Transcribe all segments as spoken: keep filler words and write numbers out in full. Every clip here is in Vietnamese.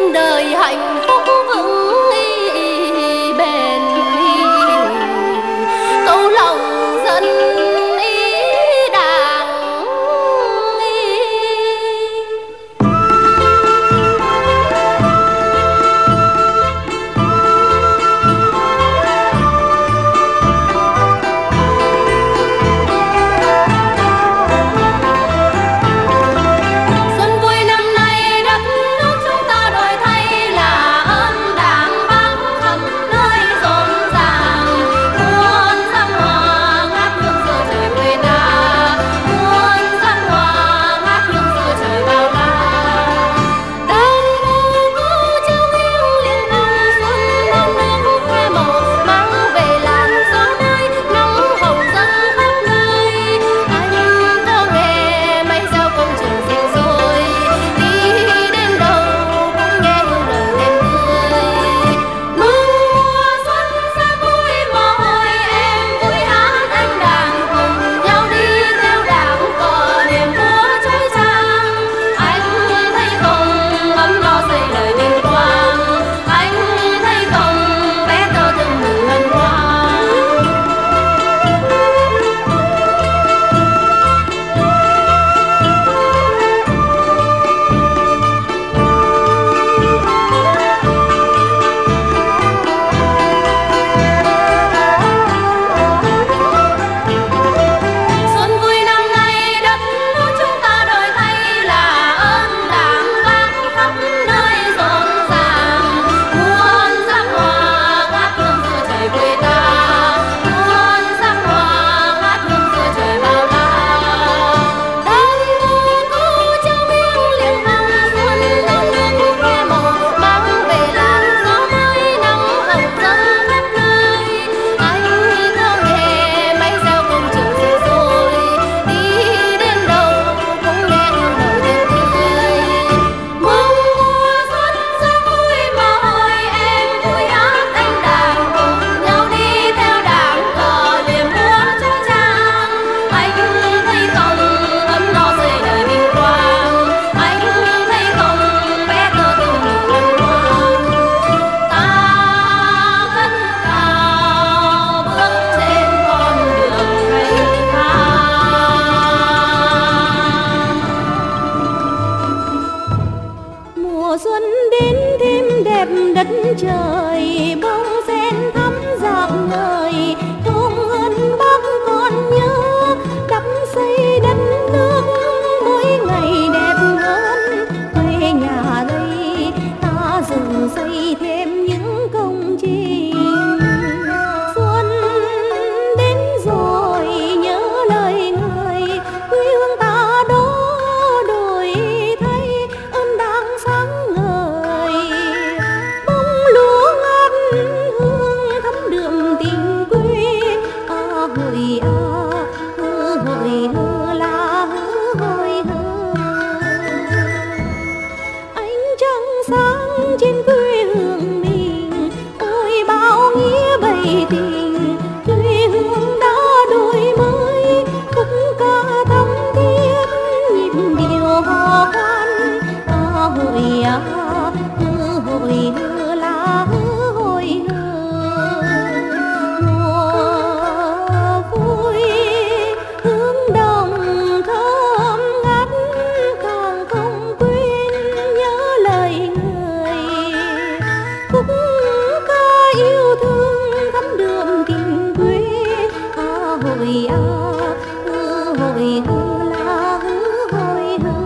đời hạnh phúc vững bền, câu lòng dân đất trời bông sen thắm dạng ngời, thơm hơn bác còn nhớ đắm say đất nước mỗi ngày đẹp hơn. Quê nhà đây ta dựng xây thêm những công trình, xuân đến rồi nhớ lời người, quê hương ta đó đổi thay ơn đang sáng ngời. Bông lúa ngát hương thắm đượm tình quê, à hồi à hơ hồi hơ la hơ hồi hơ. Ánh trăng sáng trên quê hương mình, ôi bao nghĩa bày tình. Quê hương đã đổi mới, khúc ca thắm thiết nhịp điệu hò khoan. À hồi à hơ hồi hơ la hơ hồi hơ. Mùa vui hương đồng thơm ngát, càng không quên nhớ lời người. Khúc ca yêu thương thắm đượm tình quê, à hồi à hơ hồi hơ la hơ hồi hơ.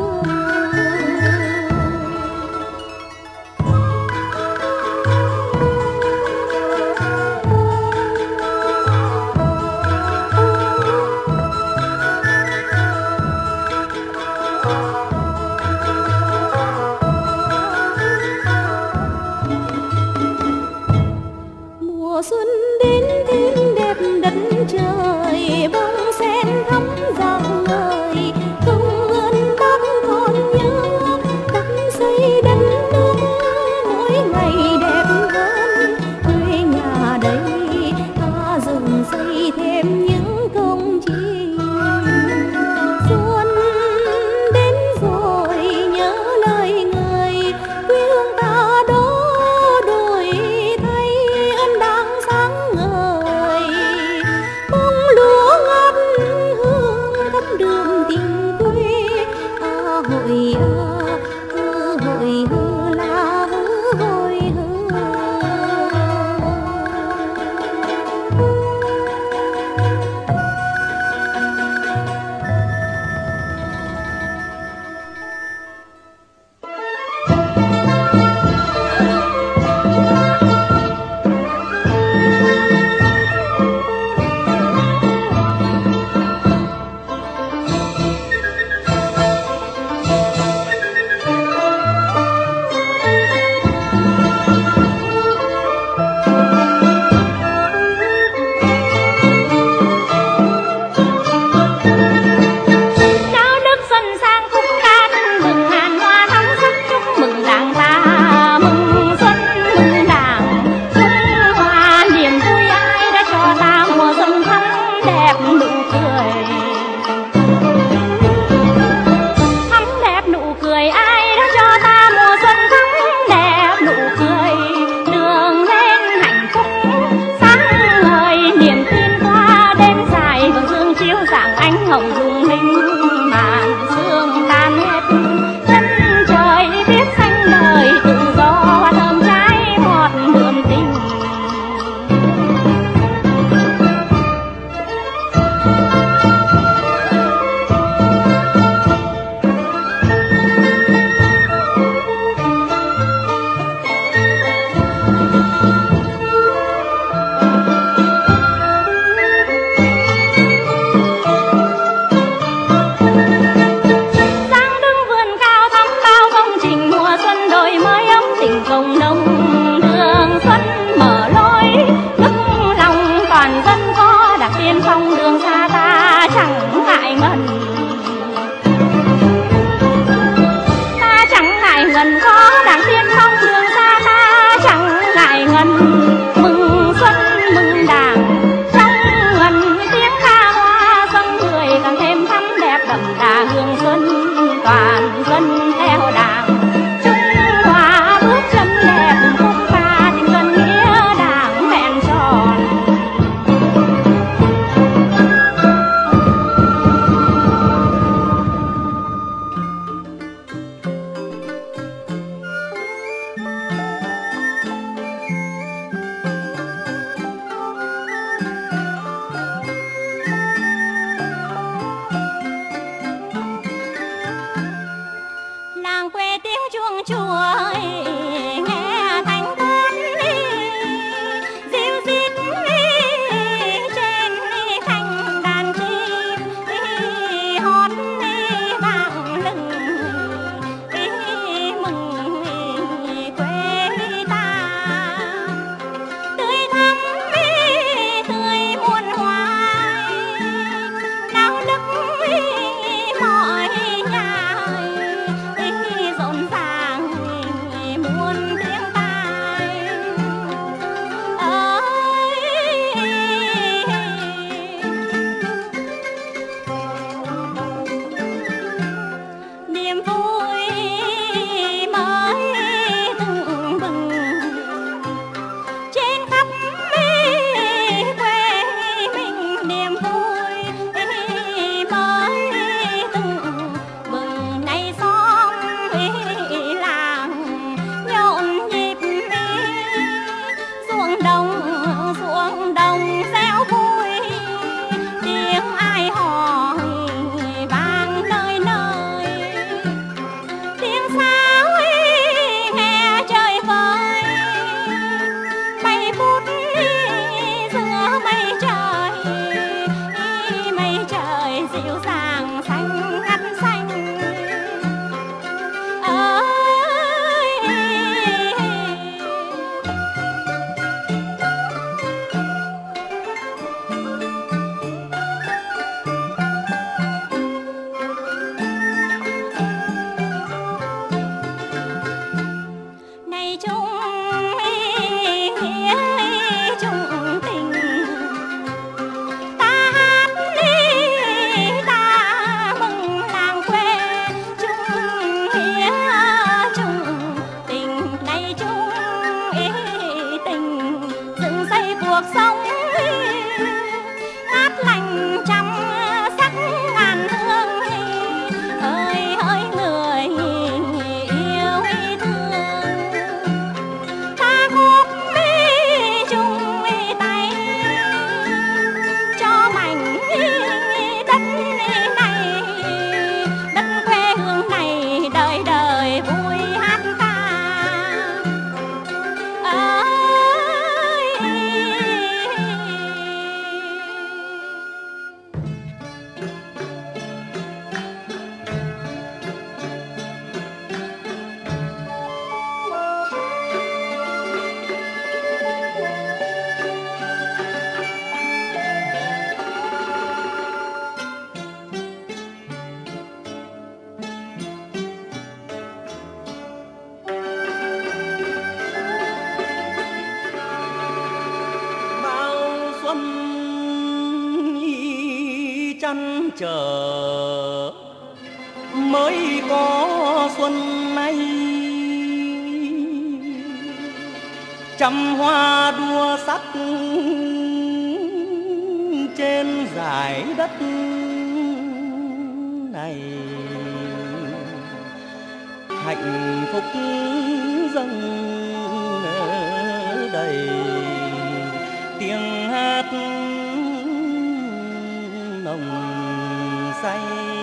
tình công nông đường xuân mở lối nước lòng toàn dân có đảng tiên phong đường xa ta chẳng ngại ngần, ta chẳng ngại ngần có đảng tiên phong đường xa ta chẳng ngại ngần. Mừng xuân mừng đảng trong ngần tiếng ca hoa dâng người càng thêm thắm đẹp đậm đà hương xuân toàn dân theo đảng chung hòa bước chân đẹp khúc ca tình dân nghĩa đảng vẹn tròn. Làng quê tiếng chuông chùa nghe thanh thoát dịu dít trên thanh đàn chim hót vang lừng mừng quê ta tươi thắm tươi muôn hoài náo nức mọi nhà rộn ràng muôn tiếng tai ơi. Niềm vui mới từng bừng trên khắp quê mình, niềm vui mới từng bừng nay xóm làng nhộn nhịp ruộng đồng ruộng đồng reo vui tiếng ai hò vang nơi nơi tiếng sáo nghe trời vơi bay vút giữa mây trời mây trời dịu dàng xanh ngắt xanh ơi. Này chung nghĩa chung tình ta hát ta mừng làng quê chung nghĩa chung tình này chung tình dựng xây cuộc sống ngát lành trăm sắc ngàn hương ơi ơi người yêu thương ta góp chung tay cho mảnh đất này đất quê hương này đời đời vui hát ca ơi. bao xuân chăn trở mới có xuân nay, trăm hoa đua sắc trên dải đất này, hạnh phúc dâng đầy tiếng hát nồng say.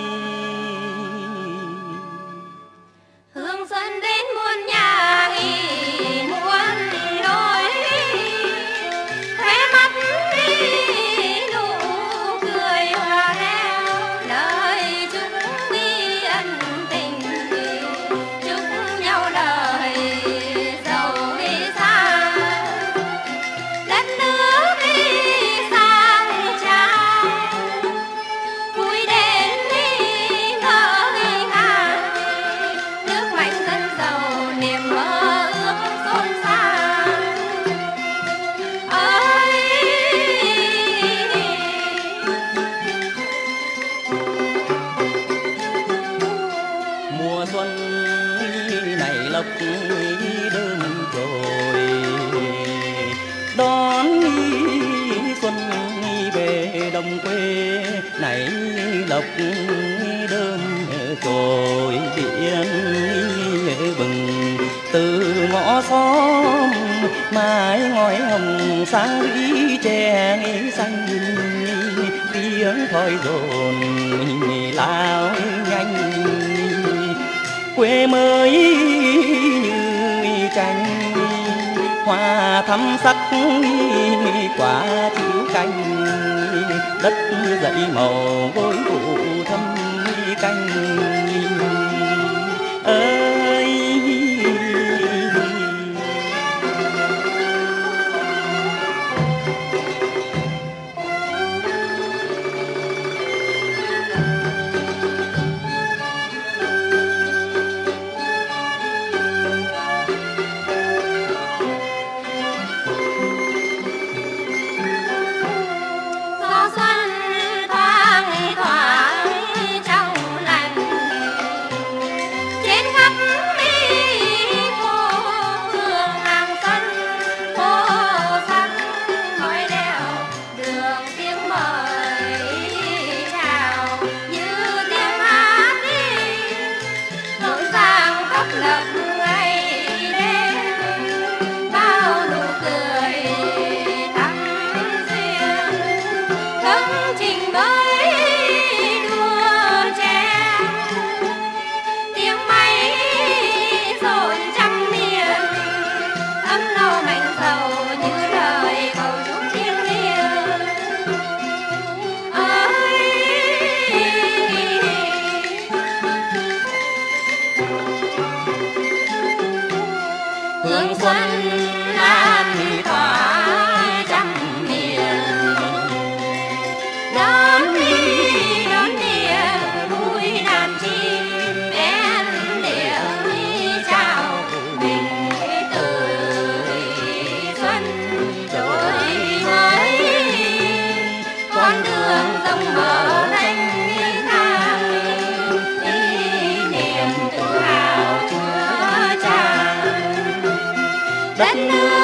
Hương xuân đến muôn nhà muôn đôi khóe mắt nụ cười hòa reo lời chúc ân tình chúc nhau đời đơm chồi đón xuân về đồng quê này lộc đơm chồi biển bừng từ ngõ xóm mái ngói hồng sáng rĩ tre xanh tiếng thoi dồn lao nhanh quê mới như tranh hoa thắm sắc quả thiếu canh đất dậy màu gối vụ thâm canh ơi. hương xuân lan tỏa trăm miền đón đi đón điềm vui đàn chim én điệu chào mình tuổi xuân đổi mới con đường rộng mở thanh thang niềm tự hào chứa tràn đất nước